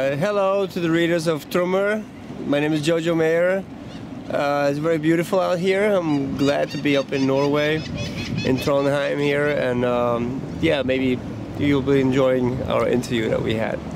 Hello to the readers of Trommer. My name is JoJo Mayer. It's very beautiful out here. I'm glad to be up in Norway, in Trondheim here, and yeah, maybe you'll be enjoying our interview that we had.